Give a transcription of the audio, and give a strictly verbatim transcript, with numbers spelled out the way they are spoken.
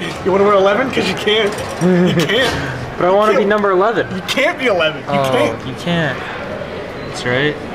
You want to wear eleven? Because you can't. You can't. But I want to be number eleven. You can't be eleven. You oh, can't. You can't. That's right.